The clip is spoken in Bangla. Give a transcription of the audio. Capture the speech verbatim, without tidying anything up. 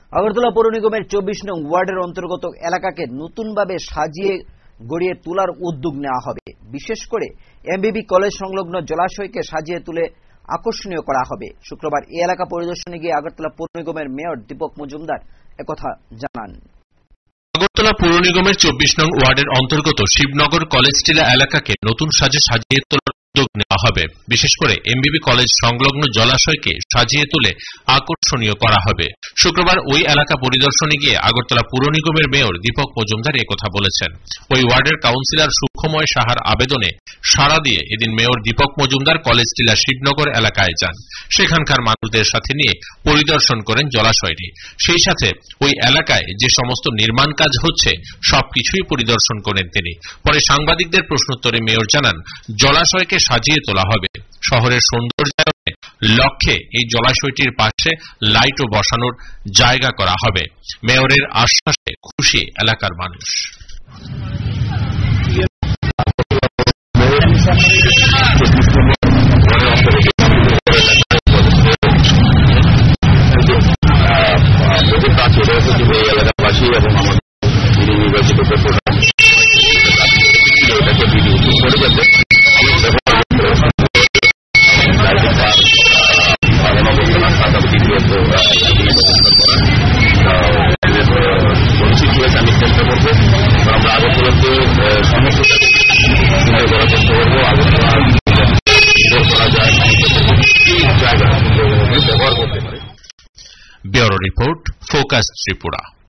আগরতলা পৌর নিগমের চব্বিশ নং ওয়ার্ডের অন্তর্গত এলাকাকে নতুনভাবে সাজিয়ে গড়িয়ে তোলার উদ্যোগ নেওয়া হবে। বিশেষ করে এমবিবি কলেজ সংলগ্ন জলাশয়কে সাজিয়ে তুলে আকর্ষণীয় করা হবে। শুক্রবার এই এলাকা পরিদর্শনে গিয়ে আগরতলা পৌর নিগমের মেয়র দীপক মজুমদার একথা জানান। আগরতলা পৌর নিগমের চব্বিশ নং ওয়ার্ডের অন্তর্গত শিবনগর কলেজ টিলা এলাকাকে নতুন সাজে সাজিয়ে তোলার উদ্যোগ নেওয়া হবে। বিশেষ করে এমবিবি কলেজ সংলগ্ন জলাশয়কে সাজিয়ে তুলে আকর্ষণীয় করা হবে। শুক্রবার ওই এলাকা পরিদর্শনে গিয়ে আগরতলা পৌর নিগমের মেয়র দীপক মজুমদার একথা বলেছেন। ওই ওয়ার্ডের কাউন্সিলর সুক্ষময় সাহার আবেদনে সাড়া দিয়ে এদিন মেয়র দীপক মজুমদার কলেজ টিলা শিবনগর এলাকায় যান। সেখানকার মানুষদের সাথে নিয়ে পরিদর্শন করেন জলাশয়টি। সেই সাথে ওই এলাকায় যে সমস্ত নির্মাণ কাজ হচ্ছে সবকিছুই পরিদর্শন করেন তিনি। পরে সাংবাদিকদের প্রশ্নোত্তরে মেয়র জানান, জলাশয়কে সাজিয়ে তোলা হবে। শহরের সৌন্দর্যায়নের লক্ষ্যে এই জলাশয়টির পাশে লাইটও বসানোর জায়গা করা হবে। মেয়রের আশ্বাসে খুশি এলাকার মানুষ। এলাকাবাসী এবং আমাদের নির্বাচিত এটাকে ভিডিও করে যাতে আমি চেষ্টা করবো। আমরা আগরতলাতে সমস্ত করার চেষ্টা করবো। আগরতলা করা যায় জায়গা ব্যবহার করতে পারে। Bureau report, focus Tripura.